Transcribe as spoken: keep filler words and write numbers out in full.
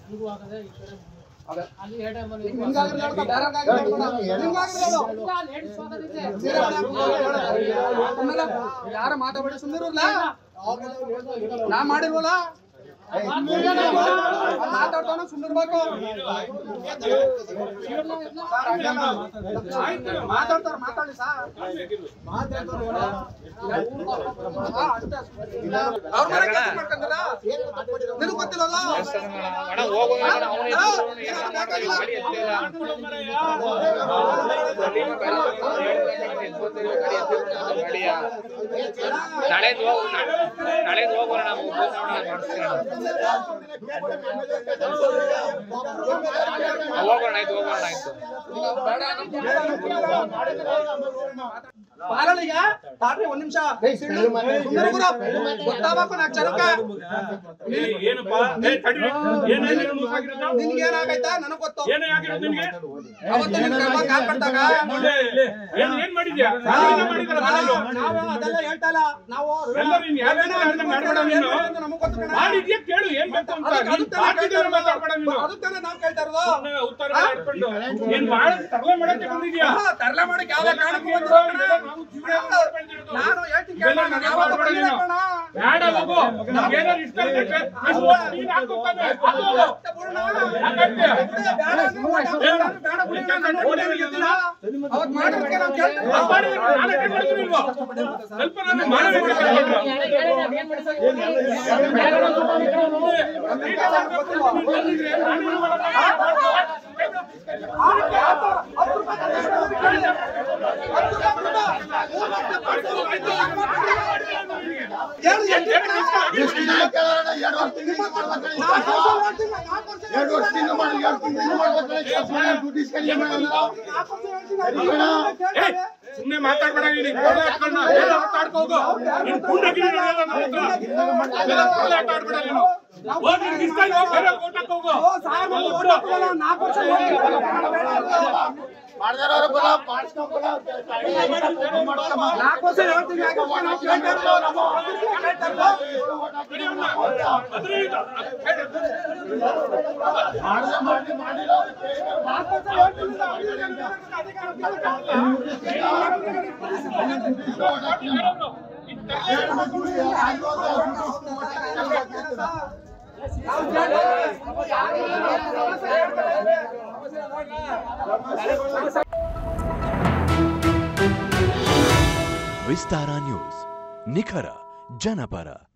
ಯಾರ ಮಾತಾಡಿ ಸುಂದರಲ್ಲ ನಾ ಮಾಡಿಲ್ವಲ್ಲ ಮಾತಾಡ್ತಾನ ಸುಂದರ್ಬೇಕು ಮಾತಾಡ್ತಾರ ಮಾತಾಡಿ ಸಾ ನಿನಗೆ ಗೊತ್ತಿಲ್ಲಲ್ಲ ನಾಳೆ ನಾಳೆ ಹೋಗೋಣ ನಾವು ಹೋಗೋಣ ಆಯ್ತು ಹೋಗೋಣ ಆಯ್ತು ಪಾಲಳಿಗ ತಾಡ್ರಿ ಒಂದ್ ನಿಮಿಷ ಗೊತ್ತಾಗಬೇಕು ನಾಲ್ಕು ಜನಕ್ಕೆ ನಿನ್ಗೆ ಏನಾಗೈತಾ ನನಗ್ ಗೊತ್ತು ಅವತ್ತು ನಿನ್ ಕಾಲ್ ಕಟ್ಟಾಗ ನಾವು ಅದೆಲ್ಲ ಹೇಳ್ತಾ ಇಲ್ಲ ನಾವು ಅದಕ್ಕೆ ನಾವು ಕೇಳ್ತಾ ಇರೋದು ತರಲೆ ಮಾಡಕ್ ಯಾವ ಕಾರಣಕ್ಕೂ ನಾನು ಹೇಳ್ತೀನಿ ಸುಮ್ಮನೆ ಮಾತಾಡ್ಬೇಡ ಮಾತಾಡ್ಕೋಗೋ ನಾಲ್ಕು ವರ್ಷ ಹೇಳ್ತೀವಿ ವಿಸ್ತಾರ ನ್ಯೂಸ್ ನಿಖರ ಜನಪರ.